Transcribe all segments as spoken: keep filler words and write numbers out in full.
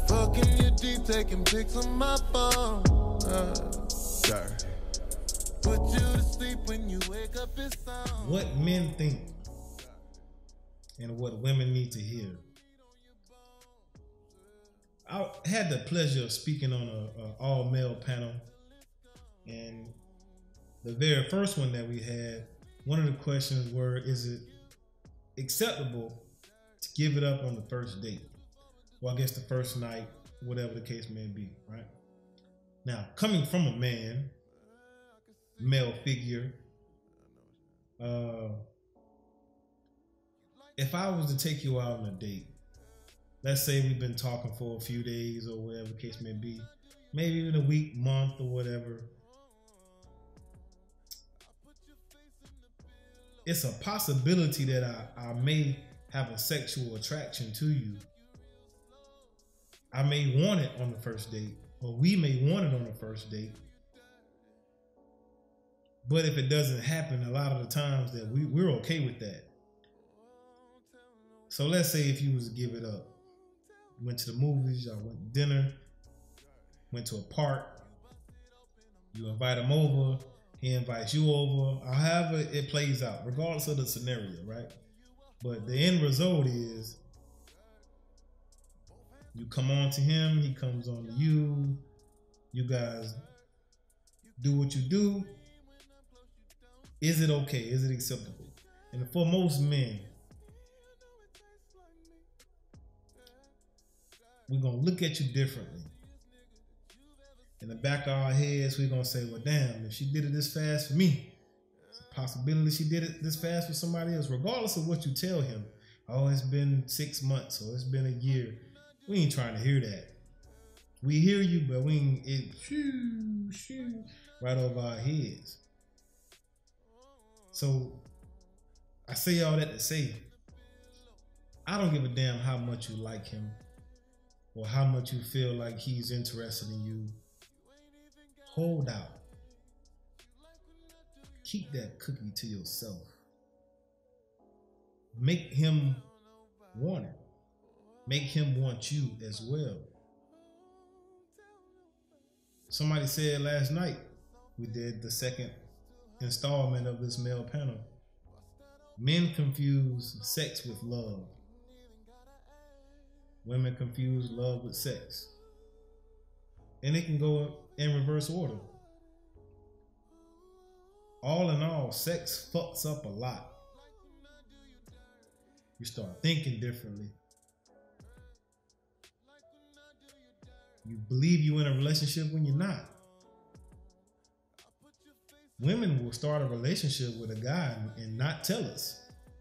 Fucking you deep, taking pics on my phone. Uh, sorry. Put you to sleep when you wake up, it's on. What men think and what women need to hear. I had the pleasure of speaking on a, a all-male panel, and the very first one that we had, one of the questions were, is it acceptable to give it up on the first date? Well, I guess the first night, whatever the case may be, right? Now, coming from a man, male figure, uh, if I was to take you out on a date, let's say we've been talking for a few days or whatever the case may be, maybe even a week, month, or whatever. It's a possibility that I, I may have a sexual attraction to you. I may want it on the first date, or we may want it on the first date. But if it doesn't happen, a lot of the times that we, we're okay with that. So let's say if you was to give it up, you went to the movies, y'all went to dinner, went to a park, you invite him over, he invites you over, however it plays out, regardless of the scenario, right? But the end result is you come on to him, he comes on to you, you guys do what you do. Is it okay? Is it acceptable? And for most men, we're going to look at you differently. In the back of our heads, we're going to say, well, damn, if she did it this fast for me, it's a possibility she did it this fast for somebody else, regardless of what you tell him. Oh, it's been six months or it's been a year. We ain't trying to hear that. We hear you, but we ain't, it shoo, shoo, right over our heads. So I say all that to say, I don't give a damn how much you like him or how much you feel like he's interested in you. Hold out. Keep that cookie to yourself. Make him want it. Make him want you as well. Somebody said last night, we did the second installment of this male panel. Men confuse sex with love. Women confuse love with sex. And it can go in reverse order. All in all, sex fucks up a lot. You start thinking differently. You believe you're in a relationship when you're not. Women will start a relationship with a guy and not tell us.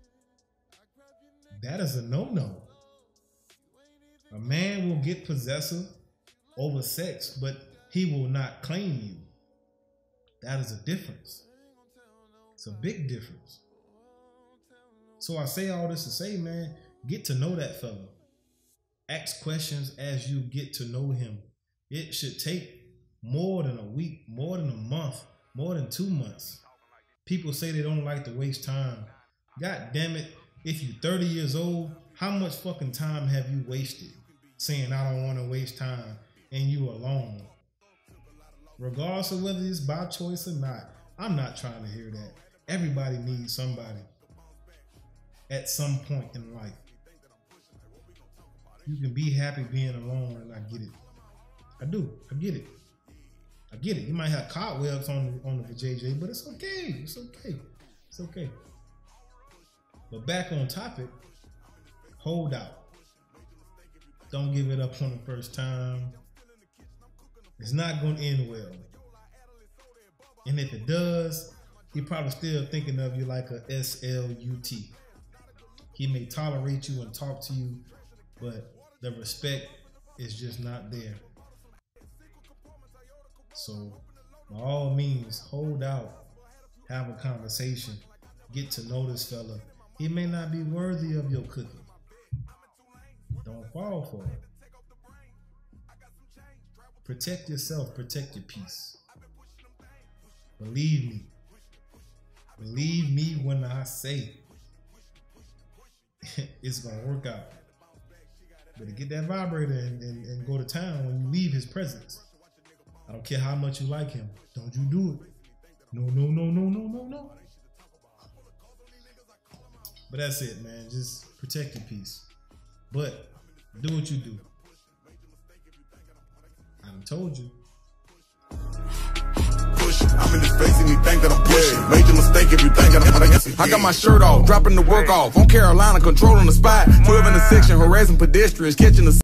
That is a no-no. A man will get possessive over sex, but he will not claim you. That is a difference. It's a big difference. So I say all this to say, man, get to know that fella. Ask questions as you get to know him. It should take more than a week, more than a month, more than two months. People say they don't like to waste time. God damn it. If you're thirty years old, how much fucking time have you wasted saying I don't want to waste time and you alone? Regardless of whether it's by choice or not, I'm not trying to hear that. Everybody needs somebody at some point in life. You can be happy being alone, and I get it. I do. I get it. I get it. You might have cobwebs on the, on the J J, but it's okay. It's okay. It's okay. But back on topic, hold out. Don't give it up on the first time. It's not going to end well. And if it does, he's probably still thinking of you like a S L U T. He may tolerate you and talk to you, but the respect is just not there. So, by all means, hold out, have a conversation, get to know this fella. He may not be worthy of your cookie. Don't fall for it. Protect yourself, protect your peace. Believe me. Believe me when I say it's gonna work out. Better get that vibrator and, and, and go to town when you leave his presence. I don't care how much you like him. Don't you do it. No, no, no, no, no, no, no. But that's it, man. Just protect your peace. But do what you do. I done told you. I'm in his face and he think that I'm pushing. Major mistake if you think that I'm I got my shirt off, dropping the work off. On Carolina, controlling the spot. twelve in the section, harassing pedestrians, catching the